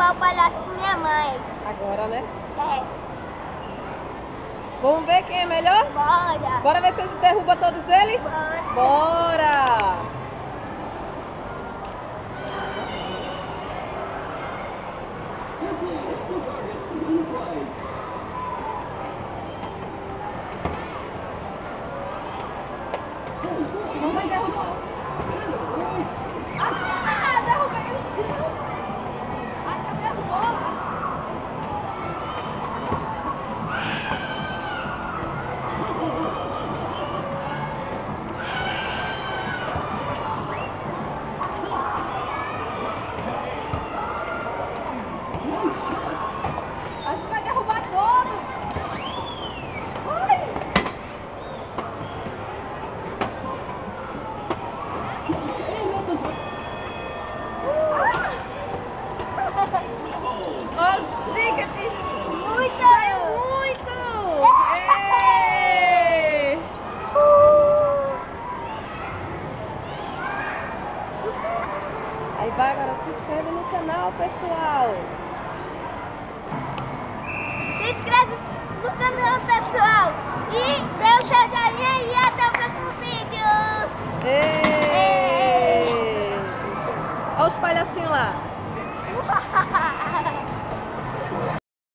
derrubar o palhaço com minha mãe. Agora, né? É. Vamos ver quem é melhor? Bora. Bora ver se a gente derruba todos eles? Bora. Bora! Mamãe derrubou. Ah, derrubei os filhos. Ai, tá derrubou. Acho que vai derrubar todos. Ai. Olha os tickets. Muito. Saiu muito. Ê. Aí vai, agora se inscreve no canal, pessoal. Se inscreve no canal, pessoal. E dê o seu joinha e até o próximo vídeo. Ê. Olha os palhacinhos lá.